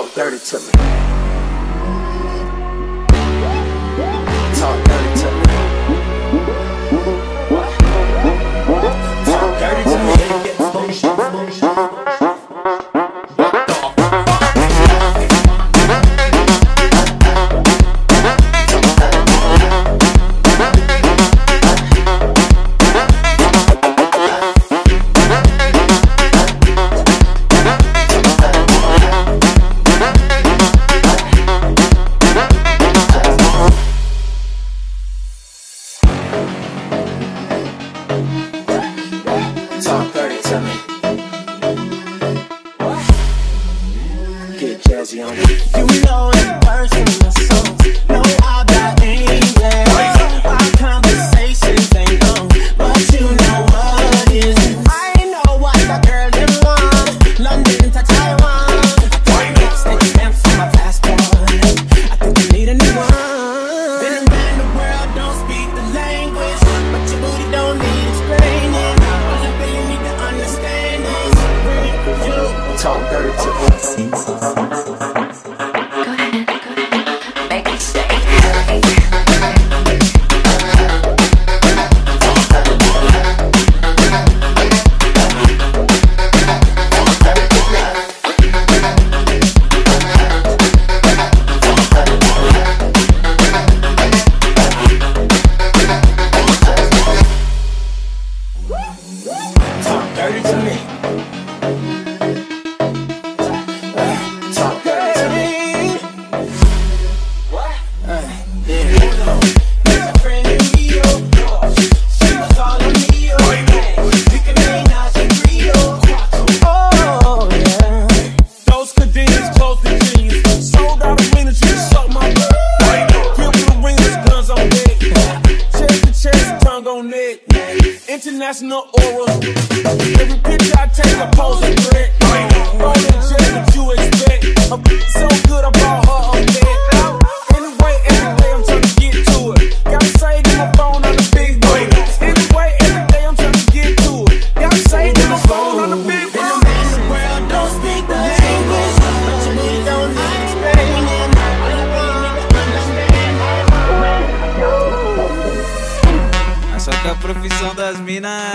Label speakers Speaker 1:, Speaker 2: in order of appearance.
Speaker 1: Talk dirty to me. Talk dirty to me. Talk dirty to me. Talk dirty to me. Get jazzy on me.
Speaker 2: You know it works in my songs. No, I got English. Our conversations ain't long, but you know what is. I know what the girl them want. London to Taiwan. Stick stamps on my passport. I think I need a new one. Been around the world, don't speak the language, but your booty don't need explaining. All I really need to understand is you.
Speaker 1: Talk dirty to me. Talk dirty to me. Talk dirty to me.
Speaker 2: What? There's a friend in Rio. She was all on me. We can make Nas and Rio. Oh, yeah.
Speaker 3: Those cadets close to genius. Sold out arenas, you suck my butt. Grip the arenas, guns on deck. Chest to chest, tongue on neck. International oral. Every picture I take, I pose a threat. Rolling jet, what you expect? I'm so good, I brought her on deck. Anyway, every day I'm trying to get to it. Gotta say, get my phone on the big boy. Anyway, every day I'm trying to get to it. Gotta say, get my phone on the big boy.
Speaker 2: Been around the world, don't speak the language, but you really don't need explaining. All I really need to understand.
Speaker 4: Só que a profissão das minas